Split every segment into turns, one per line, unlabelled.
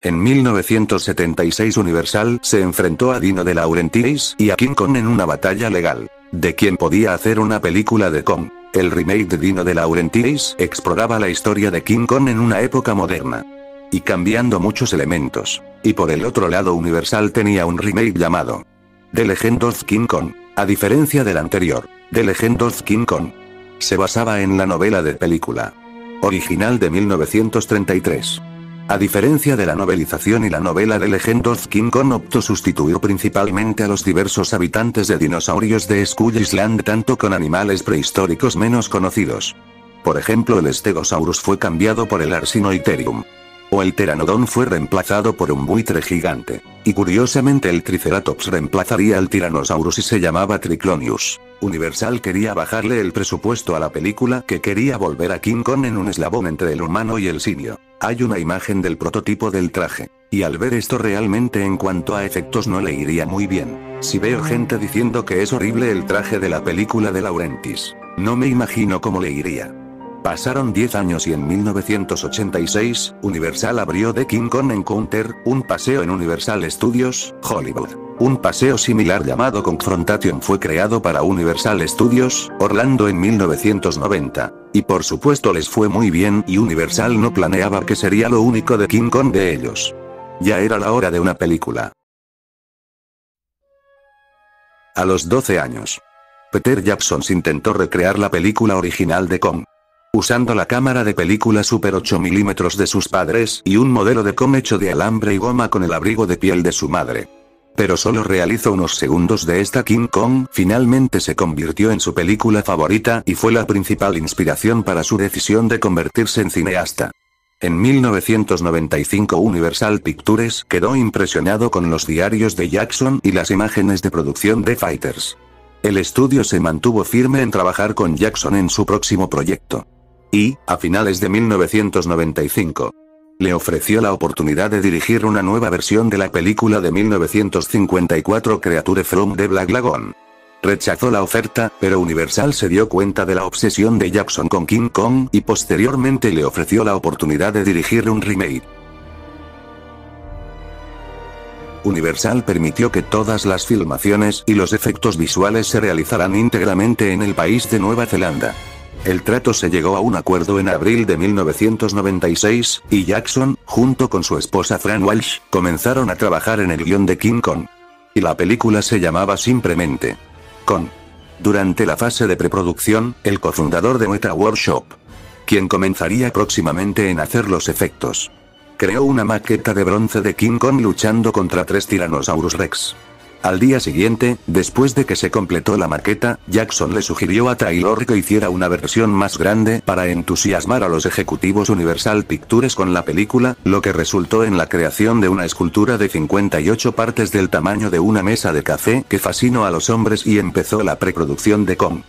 En 1976 Universal se enfrentó a Dino De Laurentiis y a King Kong en una batalla legal, de quién podía hacer una película de Kong. El remake de Dino De Laurentiis exploraba la historia de King Kong en una época moderna, y cambiando muchos elementos. Y por el otro lado Universal tenía un remake llamado The Legend of King Kong. A diferencia del anterior, The Legend of King Kong se basaba en la novela de película original de 1933. A diferencia de la novelización y la novela de Legend of King Kong optó sustituir principalmente a los diversos habitantes de dinosaurios de Skull Island tanto con animales prehistóricos menos conocidos. Por ejemplo el Stegosaurus fue cambiado por el Arsinoitherium. O el Pteranodon fue reemplazado por un buitre gigante. Y curiosamente el Triceratops reemplazaría al Tyrannosaurus y se llamaba Triclonius. Universal quería bajarle el presupuesto a la película que quería volver a King Kong en un eslabón entre el humano y el simio. Hay una imagen del prototipo del traje. Y al ver esto realmente en cuanto a efectos no le iría muy bien. Si veo gente diciendo que es horrible el traje de la película de Laurentiis, no me imagino cómo le iría. Pasaron 10 años y en 1986, Universal abrió The King Kong Encounter, un paseo en Universal Studios, Hollywood. Un paseo similar llamado Confrontation fue creado para Universal Studios, Orlando en 1990. Y por supuesto les fue muy bien y Universal no planeaba que sería lo único de King Kong de ellos. Ya era la hora de una película. A los 12 años, Peter Jackson intentó recrear la película original de Kong, usando la cámara de película Super 8 mm de sus padres y un modelo de Kong hecho de alambre y goma con el abrigo de piel de su madre. Pero solo realizó unos segundos de esta. King Kong finalmente se convirtió en su película favorita y fue la principal inspiración para su decisión de convertirse en cineasta. En 1995 Universal Pictures quedó impresionado con los diarios de Jackson y las imágenes de producción de Fighters. El estudio se mantuvo firme en trabajar con Jackson en su próximo proyecto. Y, a finales de 1995, le ofreció la oportunidad de dirigir una nueva versión de la película de 1954 Creature from the Black Lagoon. Rechazó la oferta, pero Universal se dio cuenta de la obsesión de Jackson con King Kong y posteriormente le ofreció la oportunidad de dirigir un remake. Universal permitió que todas las filmaciones y los efectos visuales se realizaran íntegramente en el país de Nueva Zelanda. El trato se llegó a un acuerdo en abril de 1996, y Jackson, junto con su esposa Fran Walsh, comenzaron a trabajar en el guión de King Kong. Y la película se llamaba simplemente Kong. Durante la fase de preproducción, el cofundador de Weta Workshop, quien comenzaría próximamente en hacer los efectos, creó una maqueta de bronce de King Kong luchando contra 3 Tyrannosaurus Rex. Al día siguiente, después de que se completó la maqueta, Jackson le sugirió a Taylor que hiciera una versión más grande para entusiasmar a los ejecutivos Universal Pictures con la película, lo que resultó en la creación de una escultura de 58 partes del tamaño de una mesa de café que fascinó a los hombres y empezó la preproducción de Kong.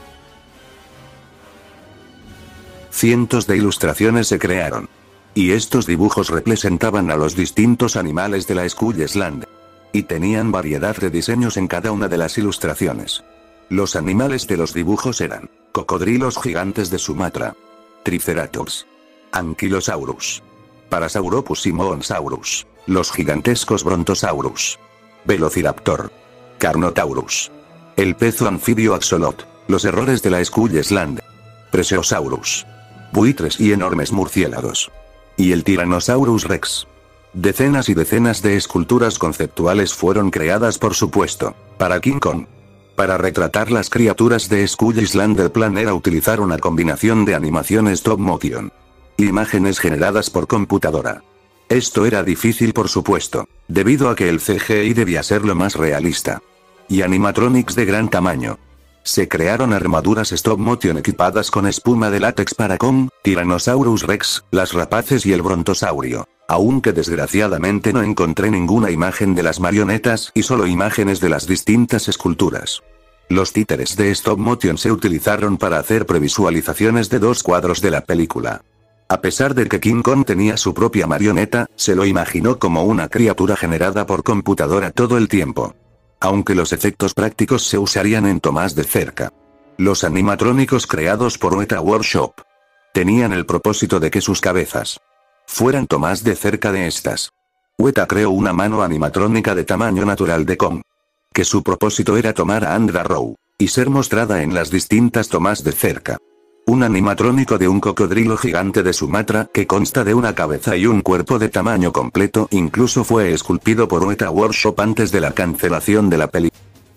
Cientos de ilustraciones se crearon. Y estos dibujos representaban a los distintos animales de la Skull Island. Y tenían variedad de diseños en cada una de las ilustraciones. Los animales de los dibujos eran cocodrilos gigantes de Sumatra, Triceratops, Ankylosaurus, Parasaurolophus y Moonsaurus, los gigantescos Brontosaurus, Velociraptor, Carnotaurus, el pez anfibio Axolot, los errores de la Skull Island, Plesiosaurus, buitres y enormes murciélagos, y el Tyrannosaurus Rex. Decenas y decenas de esculturas conceptuales fueron creadas por supuesto, para King Kong. Para retratar las criaturas de Skull Island el plan era utilizar una combinación de animación stop motion, imágenes generadas por computadora. Esto era difícil por supuesto, debido a que el CGI debía ser lo más realista. Y animatronics de gran tamaño. Se crearon armaduras stop motion equipadas con espuma de látex para Kong, Tyrannosaurus Rex, las rapaces y el brontosaurio. Aunque desgraciadamente no encontré ninguna imagen de las marionetas y solo imágenes de las distintas esculturas. Los títeres de stop motion se utilizaron para hacer previsualizaciones de 2 cuadros de la película. A pesar de que King Kong tenía su propia marioneta, se lo imaginó como una criatura generada por computadora todo el tiempo. Aunque los efectos prácticos se usarían en tomas de cerca. Los animatrónicos creados por Weta Workshop tenían el propósito de que sus cabezas fueran tomas de cerca de estas. Weta creó una mano animatrónica de tamaño natural de Kong, que su propósito era tomar a Andra Row y ser mostrada en las distintas tomas de cerca. Un animatrónico de un cocodrilo gigante de Sumatra que consta de una cabeza y un cuerpo de tamaño completo incluso fue esculpido por Weta Workshop antes de la cancelación de la película.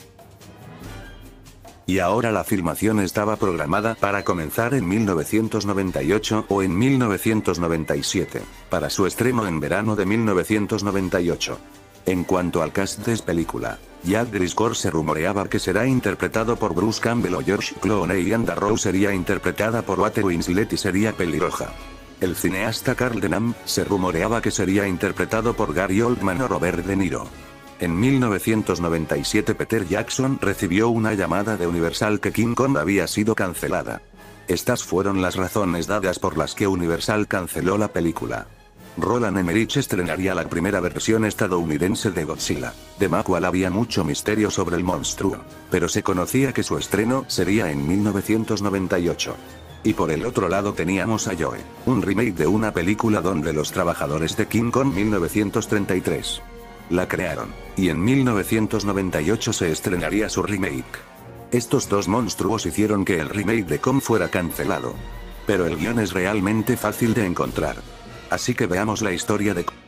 Y ahora la filmación estaba programada para comenzar en 1998 o en 1997, para su estreno en verano de 1998. En cuanto al cast de esta película, Jack Driscoll se rumoreaba que será interpretado por Bruce Campbell o George Clooney y Andra Row sería interpretada por Kate Winslet y sería pelirroja. El cineasta Carl Denham se rumoreaba que sería interpretado por Gary Oldman o Robert De Niro. En 1997 Peter Jackson recibió una llamada de Universal que King Kong había sido cancelada. Estas fueron las razones dadas por las que Universal canceló la película. Roland Emmerich estrenaría la primera versión estadounidense de Godzilla, de la cual había mucho misterio sobre el monstruo, pero se conocía que su estreno sería en 1998. Y por el otro lado teníamos a Joe, un remake de una película donde los trabajadores de King Kong 1933 la crearon, y en 1998 se estrenaría su remake. Estos dos monstruos hicieron que el remake de Kong fuera cancelado. Pero el guión es realmente fácil de encontrar. Así que veamos la historia de Kong.